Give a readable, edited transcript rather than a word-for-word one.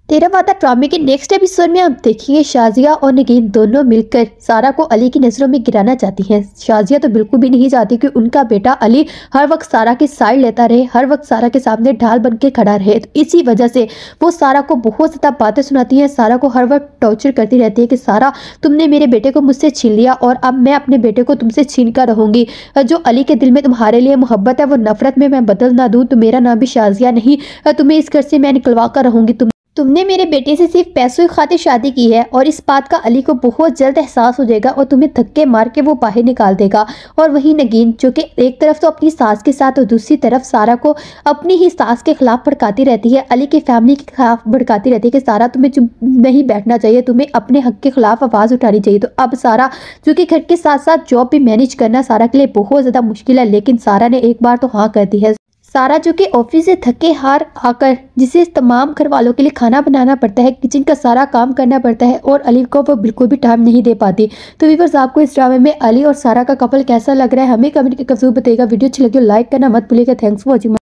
तेरा वादा ड्रामे के नेक्स्ट एपिसोड में आप देखिए शाजिया और नगीन दोनों मिलकर सारा को अली की नजरों में गिराना चाहती हैं। शाजिया तो बिल्कुल भी नहीं चाहती कि उनका बेटा अली हर वक्त सारा की साइड लेता रहे, हर वक्त सारा के सामने ढाल बन के खड़ा रहे। तो इसी वजह से वो सारा को बहुत ज्यादा बातें सुनाती है, सारा को हर वक्त टॉर्चर करती रहती है कि सारा तुमने मेरे बेटे को मुझसे छीन लिया और अब मैं अपने बेटे को तुमसे छीन कर रहूंगी। जो अली के दिल में तुम्हारे लिए मोहब्बत है वो नफरत में मैं बदल ना दूं तो मेरा नाम भी शाजिया नहीं, तुम्हें इस घर से मैं निकलवा कर रहूंगी। तुमने मेरे बेटे से सिर्फ पैसों की खातिर शादी की है और इस बात का अली को बहुत जल्द एहसास हो जाएगा और तुम्हें धक्के मार के वो बाहर निकाल देगा। और वही नगीन जो कि एक तरफ तो अपनी सास के साथ और दूसरी तरफ सारा को अपनी ही सास के खिलाफ भड़काती रहती है, अली की फैमिली के खिलाफ भड़काती रहती है कि सारा तुम्हें चुप नहीं बैठना चाहिए, तुम्हें अपने हक के खिलाफ आवाज़ उठानी चाहिए। तो अब सारा जो कि घर के साथ साथ जॉब भी मैनेज करना सारा के लिए बहुत ज़्यादा मुश्किल है, लेकिन सारा ने एक बार तो हाँ कर दी है। सारा जो कि ऑफिस से थके हार आकर जिसे तमाम घर वालों के लिए खाना बनाना पड़ता है, किचन का सारा काम करना पड़ता है और अली को वो बिल्कुल भी टाइम नहीं दे पाती। तो व्यूअर्स आपको इस ड्रामे में अली और सारा का कपल कैसा लग रहा है हमें कमेंट के जरूर बताइएगा। वीडियो अच्छी लगी हो लाइक करना मत भूलिएगा। Thanks for watching.